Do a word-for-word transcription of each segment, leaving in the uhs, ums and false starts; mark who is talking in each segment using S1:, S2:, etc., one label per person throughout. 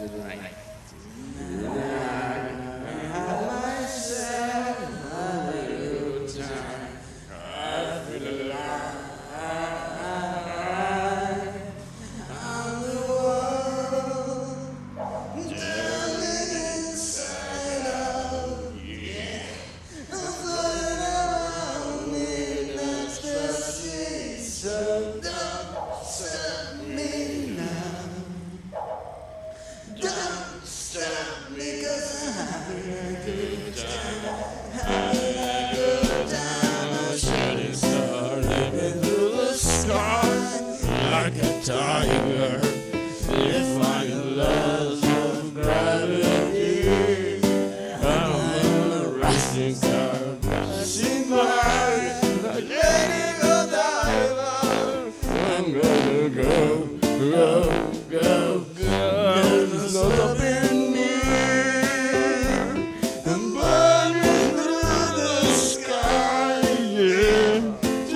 S1: Right.
S2: Like a tiger, defying laws of gravity. I'm in a racing car, passing by, like letting go diver. I'm gonna go, go, go, go. There's no stopping me. I'm burning through the sky, yeah.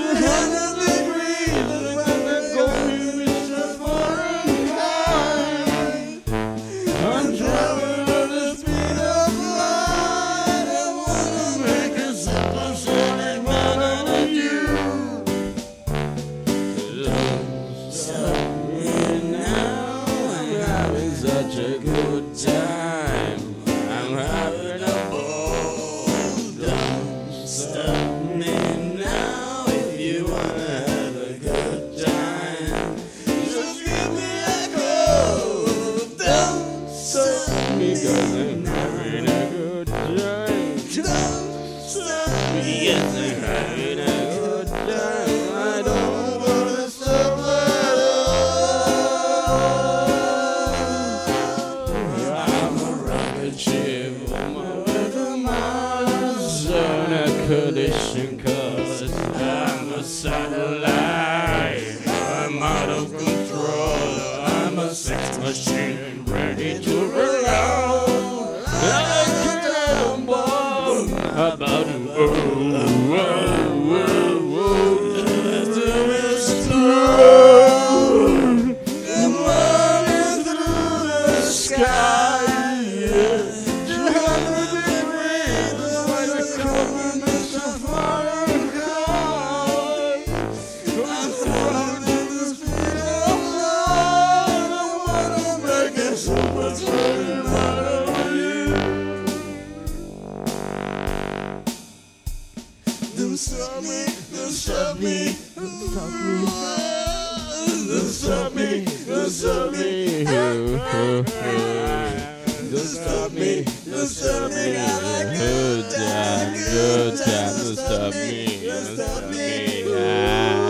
S2: Such a good time, I'm having a ball. Don't stop me now if you wanna have a good time. Just give me a call. Don't stop me 'cause I'm having a good time. Don't stop me 'cause I'm having a good time. I don't wanna stop at all. Ship on my way to Mars on a condition, 'cause I'm a satellite. I'm out of control. I'm a sex machine ready to reload. I can tell them all about the world. Whoa, whoa, whoa. To explode. I'm running through the sky. Don't stop me, don't stop me, don't stop me, don't stop me, don't stop me, don't stop me, don't stop me, good time, good time, don't stop me, don't stop me.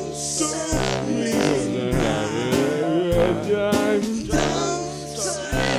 S2: Don't stop